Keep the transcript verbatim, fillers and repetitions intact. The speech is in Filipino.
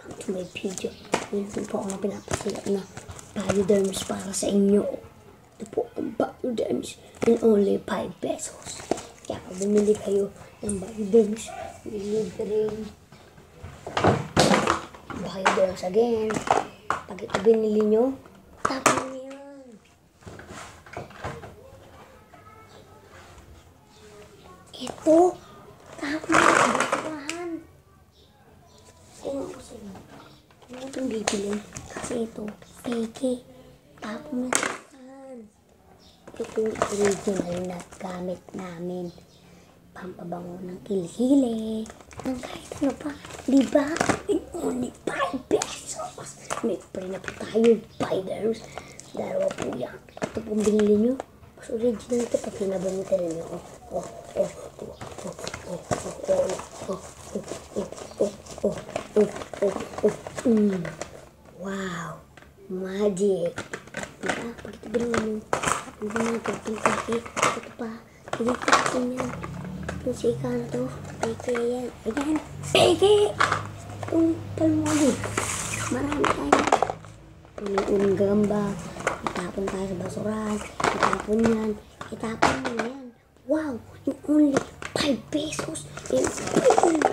welcome to my video. Ngayon po ako pinapasilap na Bioderms para sa inyo. Ito po ang Bioderms in only five pesos. Kaya kung bumili kayo ng Bioderms, delivering Bioderms again. Pag ito binili nyo, tapos nyo yan. Ito, tapos nyo basurahan. Kung ako sa inyo, huwag itong bibilin. Kasi ito, peke. Tapos nyo yan. Ito yung original na gamit namin. Pampabango ng kilikili. Ng kahit ano pa. Diba? In only five pesos. May pre na po tayo. Bioderms. Dalawa po yan. Ito pong binili nyo. Mas original ito. Pag pinabangitan nyo. Oh, oh, oh, oh, oh, oh, oh, oh, oh, oh, oh, oh, oh, oh, oh, mm. Wow. Magic. Diba? Pag ito binili nyo. Hindi na ito. Pintake. Ito pa. Hindi pa ito yan. Itong sika na ito. Peke yan. Ayan. Peke! Itong palmoli. Marami tayo. Uling-uling gagamba. Itapon tayo sa basurahan. Itapon yan. Itapon mo yan. Wow! Yung only five pesos. Yung